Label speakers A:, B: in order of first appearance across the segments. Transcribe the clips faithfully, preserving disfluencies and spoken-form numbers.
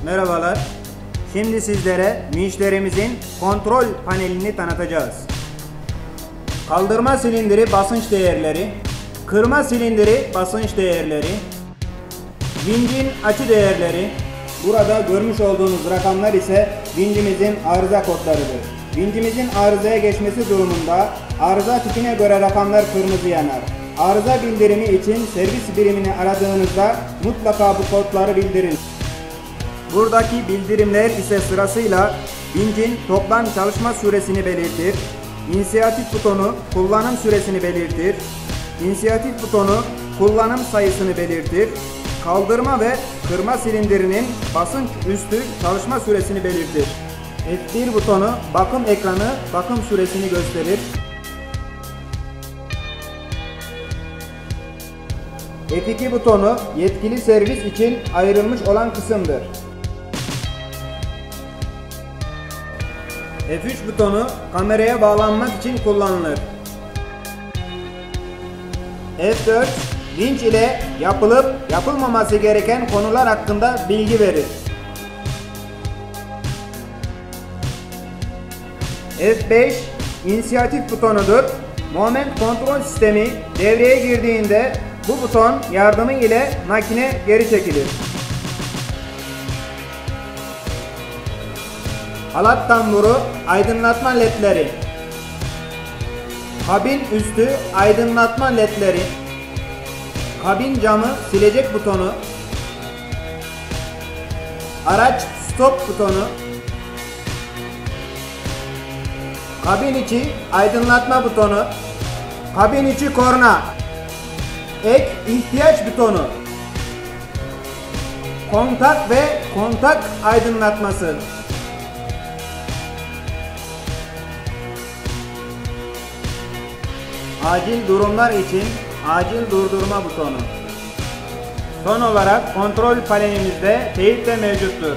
A: Merhabalar. Şimdi sizlere vinçlerimizin kontrol panelini tanıtacağız. Kaldırma silindiri basınç değerleri, kırma silindiri basınç değerleri, vincin açı değerleri. Burada görmüş olduğunuz rakamlar ise vincimizin arıza kodlarıdır. Vincimizin arızaya geçmesi durumunda arıza tipine göre rakamlar kırmızı yanar. Arıza bildirimi için servis birimini aradığınızda mutlaka bu kodları bildirin. Buradaki bildirimler ise sırasıyla vincin toplam çalışma süresini belirtir, inisiyatif butonu kullanım süresini belirtir, inisiyatif butonu kullanım sayısını belirtir, kaldırma ve kırma silindirinin basınç üstü çalışma süresini belirtir. F bir butonu bakım ekranı bakım süresini gösterir. F iki butonu yetkili servis için ayrılmış olan kısımdır. F üç butonu kameraya bağlanmak için kullanılır. F dört vinç ile yapılıp yapılmaması gereken konular hakkında bilgi verir. F beş inisiyatif butonudur. Moment kontrol sistemi devreye girdiğinde bu buton yardımı ile makine geri çekilir. Halat tamburu aydınlatma ledleri, kabin üstü aydınlatma ledleri, kabin camı silecek butonu, araç stop butonu, kabin içi aydınlatma butonu, kabin içi korna, ek ihtiyaç butonu, kontak ve kontak aydınlatması, acil durumlar için acil durdurma butonu. Son olarak kontrol panelimizde teyip de mevcuttur.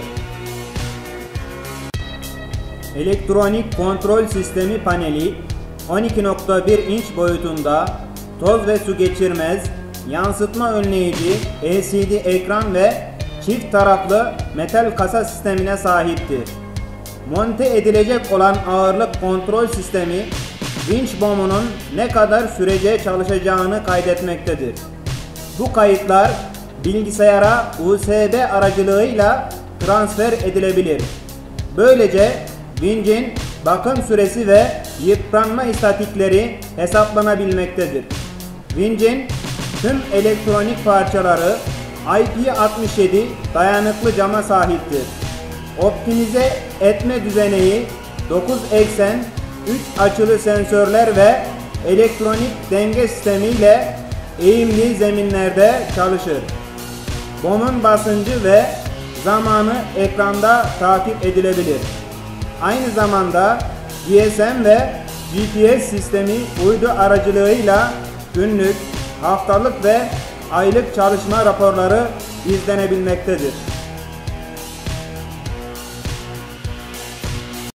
A: Elektronik kontrol sistemi paneli on iki nokta bir inç boyutunda, toz ve su geçirmez, yansıtma önleyici L C D ekran ve çift taraflı metal kasa sistemine sahiptir. Monte edilecek olan ağırlık kontrol sistemi vinç bomunun ne kadar sürece çalışacağını kaydetmektedir. Bu kayıtlar bilgisayara U S B aracılığıyla transfer edilebilir. Böylece vincin bakım süresi ve yıpranma istatikleri hesaplanabilmektedir. Vincin tüm elektronik parçaları I P altmış yedi dayanıklı cama sahiptir. Optimize etme düzeneği dokuz eksen, üç açılı sensörler ve elektronik denge sistemi ile eğimli zeminlerde çalışır. Bomun basıncı ve zamanı ekranda takip edilebilir. Aynı zamanda G S M ve G P S sistemi uydu aracılığıyla günlük, haftalık ve aylık çalışma raporları izlenebilmektedir.